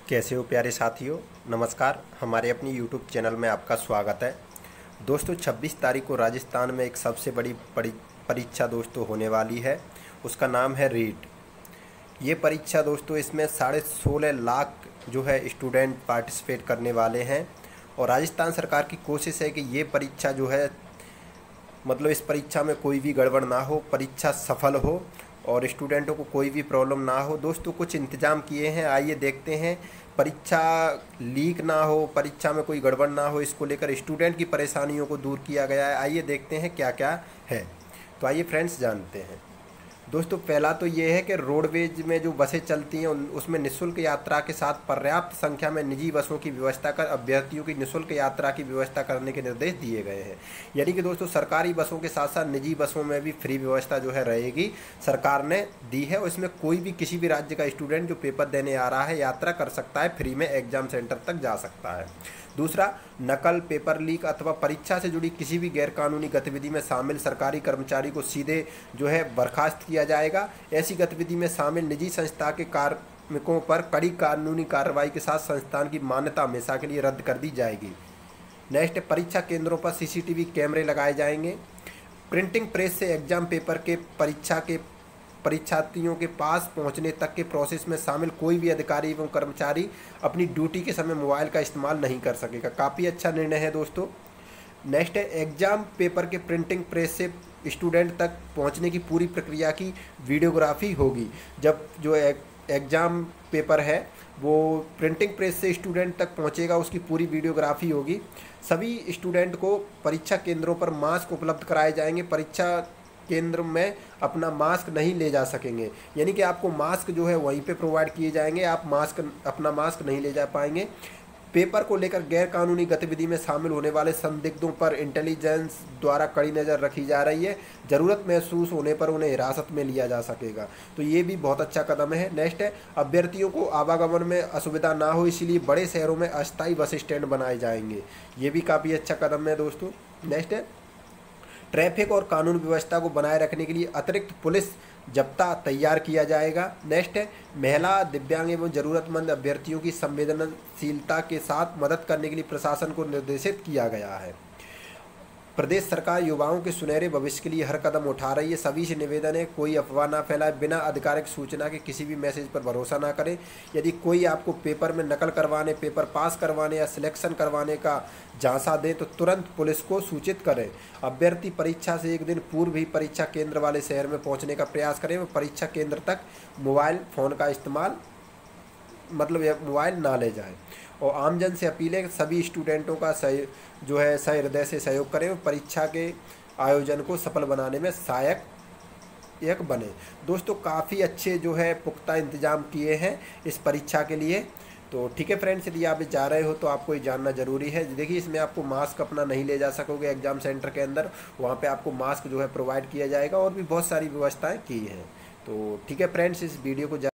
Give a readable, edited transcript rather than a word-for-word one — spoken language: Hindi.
कैसे हो प्यारे साथियों। नमस्कार। हमारे अपनी यूट्यूब चैनल में आपका स्वागत है। दोस्तों 26 तारीख को राजस्थान में एक सबसे बड़ी परीक्षा दोस्तों होने वाली है। उसका नाम है रीट। ये परीक्षा दोस्तों, इसमें 16.5 लाख जो है स्टूडेंट पार्टिसिपेट करने वाले हैं। और राजस्थान सरकार की कोशिश है कि ये परीक्षा जो है, मतलब इस परीक्षा में कोई भी गड़बड़ ना हो, परीक्षा सफल हो और स्टूडेंटों को कोई भी प्रॉब्लम ना हो। दोस्तों कुछ इंतजाम किए हैं, आइए देखते हैं। परीक्षा लीक ना हो, परीक्षा में कोई गड़बड़ ना हो, इसको लेकर स्टूडेंट की परेशानियों को दूर किया गया है। आइए देखते हैं क्या क्या है। तो आइए फ्रेंड्स जानते हैं। दोस्तों पहला तो ये है कि रोडवेज में जो बसें चलती हैं उसमें निःशुल्क यात्रा के साथ पर्याप्त संख्या में निजी बसों की व्यवस्था कर अभ्यर्थियों की निःशुल्क यात्रा की व्यवस्था करने के निर्देश दिए गए हैं। यानी कि दोस्तों सरकारी बसों के साथ साथ निजी बसों में भी फ्री व्यवस्था जो है रहेगी, सरकार ने दी है। उसमें कोई भी किसी भी राज्य का स्टूडेंट जो पेपर देने आ रहा है यात्रा कर सकता है, फ्री में एग्जाम सेंटर तक जा सकता है। दूसरा, नकल, पेपर लीक अथवा परीक्षा से जुड़ी किसी भी गैरकानूनी गतिविधि में शामिल सरकारी कर्मचारी को सीधे जो है बर्खास्त किया जाएगा। ऐसी गतिविधि में शामिल निजी संस्था के कार्मिकों पर कड़ी कानूनी कार्रवाई के साथ संस्थान की मान्यता हमेशा के लिए रद्द कर दी जाएगी। नेक्स्ट, परीक्षा केंद्रों पर सीसीटीवी कैमरे लगाए जाएंगे। प्रिंटिंग प्रेस से एग्जाम पेपर के परीक्षार्थियों के पास पहुंचने तक के प्रोसेस में शामिल कोई भी अधिकारी एवं कर्मचारी अपनी ड्यूटी के समय मोबाइल का इस्तेमाल नहीं कर सकेगा। काफ़ी अच्छा निर्णय है दोस्तों। नेक्स्ट है, एग्जाम पेपर के प्रिंटिंग प्रेस से स्टूडेंट तक पहुंचने की पूरी प्रक्रिया की वीडियोग्राफी होगी। जब जो एग्जाम पेपर है वो प्रिंटिंग प्रेस से स्टूडेंट तक पहुंचेगा, उसकी पूरी वीडियोग्राफी होगी। सभी स्टूडेंट को परीक्षा केंद्रों पर मास्क उपलब्ध कराए जाएंगे। परीक्षा केंद्र में अपना मास्क नहीं ले जा सकेंगे, यानी कि आपको मास्क जो है वहीं पे प्रोवाइड किए जाएंगे, आप अपना मास्क नहीं ले जा पाएंगे। पेपर को लेकर गैर कानूनी गतिविधि में शामिल होने वाले संदिग्धों पर इंटेलिजेंस द्वारा कड़ी नज़र रखी जा रही है। ज़रूरत महसूस होने पर उन्हें हिरासत में लिया जा सकेगा। तो ये भी बहुत अच्छा कदम है। नेक्स्ट है, अभ्यर्थियों को आवागमन में असुविधा ना हो इसलिए बड़े शहरों में अस्थायी बस स्टैंड बनाए जाएंगे। ये भी काफ़ी अच्छा कदम है दोस्तों। नेक्स्ट है, ट्रैफिक और कानून व्यवस्था को बनाए रखने के लिए अतिरिक्त पुलिस जब्ता तैयार किया जाएगा। नेक्स्ट है, महिला, दिव्यांग एवं जरूरतमंद अभ्यर्थियों की संवेदनशीलता के साथ मदद करने के लिए प्रशासन को निर्देशित किया गया है। प्रदेश सरकार युवाओं के सुनहरे भविष्य के लिए हर कदम उठा रही है। सभी से निवेदन है, कोई अफवाह ना फैलाए, बिना आधिकारिक सूचना के किसी भी मैसेज पर भरोसा ना करें। यदि कोई आपको पेपर में नकल करवाने, पेपर पास करवाने या सिलेक्शन करवाने का झांसा दे तो तुरंत पुलिस को सूचित करें। अभ्यर्थी परीक्षा से एक दिन पूर्व ही परीक्षा केंद्र वाले शहर में पहुंचने का प्रयास करें। परीक्षा केंद्र तक मोबाइल फ़ोन का इस्तेमाल मोबाइल ना ले जाए। और आमजन से अपील है कि सभी स्टूडेंटों का सहृदय से सहयोग करें और परीक्षा के आयोजन को सफल बनाने में सहायक बने। दोस्तों काफ़ी अच्छे जो है पुख्ता इंतजाम किए हैं इस परीक्षा के लिए। तो ठीक है फ्रेंड्स, यदि आप जा रहे हो तो आपको ये जानना ज़रूरी है। देखिए इसमें आपको मास्क अपना नहीं ले जा सकोगे एग्ज़ाम सेंटर के अंदर, वहाँ पे आपको मास्क जो है प्रोवाइड किया जाएगा और भी बहुत सारी व्यवस्थाएं की हैं। तो ठीक है फ्रेंड्स, इस वीडियो को